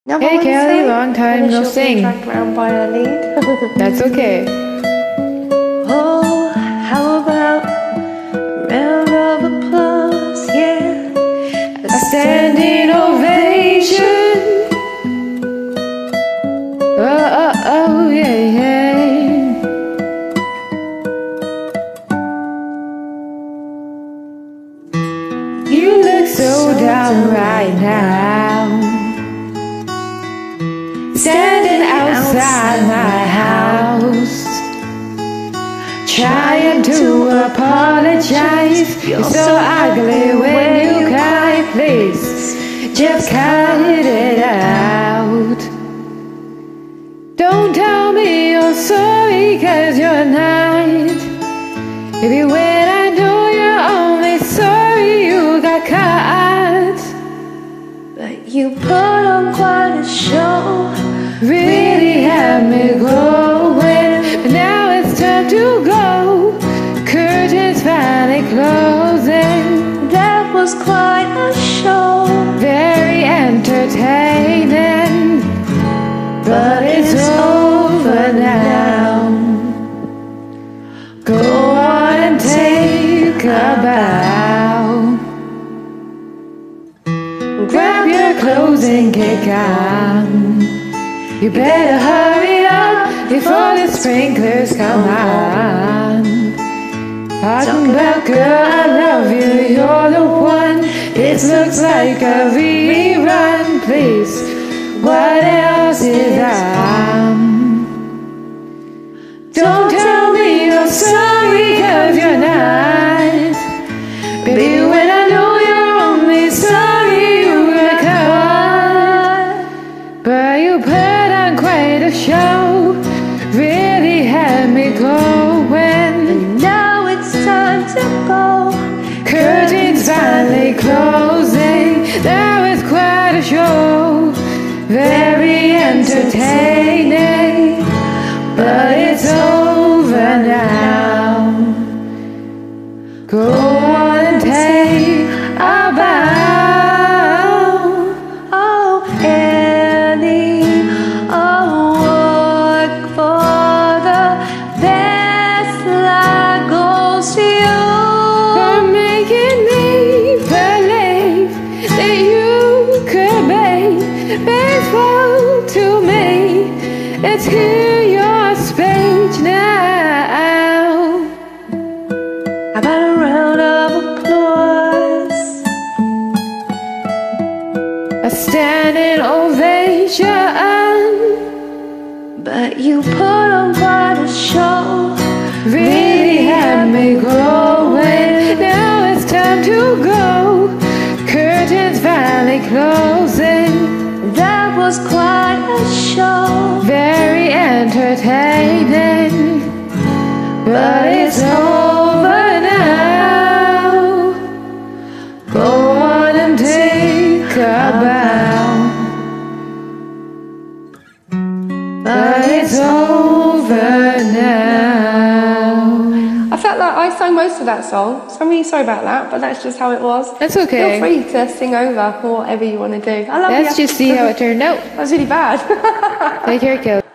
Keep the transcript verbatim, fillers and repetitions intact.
Never Hey wanna Kelly, say, long time but no she'll be sing. dragged around by her lead. That's okay. Oh, how about a round of applause? Yeah, A standing ovation. Oh, oh, oh, yeah, yeah. You look so down right now, standing outside my house, trying to apologize. You're so ugly when you cry. Please, just cut it out. Don't tell me you're sorry, cause you're not. Maybe when I know you're only sorry you got caught. but you put on quite a show. Really had me going, but now it's time to go. Curtains finally closing. That was quite a show. Very entertaining, but it's over now. Go on and take a bow. Grab your clothes and get gone. You better hurry up before the sprinklers come on. Talking about girl, I love you, you're the one. It looks like a rerun, please. What else is on? Don't tell me you're sorry, cause you're not. Baby, when I know you're only sorry you were caught. But you put on quite a show, really had me going. And now it's time to go. Curtains finally closing. That was quite a show, very entertaining, but it's over now. Go on and take a bow. Oh, Annie, I'll work for the best. Life goes to you. For making me believe that you could be faithful to me. Let's hear your speech now. How about a round of applause? A standing ovation. But you put on quite a show. Really had me going. Now it's time to go. Curtains finally closing. That was quite a show. Very entertaining, but it's over now. Go on and take a bow. But it's over now. I felt like I sang most of that song, so I'm really sorry about that, but that's just how it was. That's okay. Feel free to sing over or whatever you want to do. I love you. Let's just see how it turned out. That was really bad. Take care, Kelly.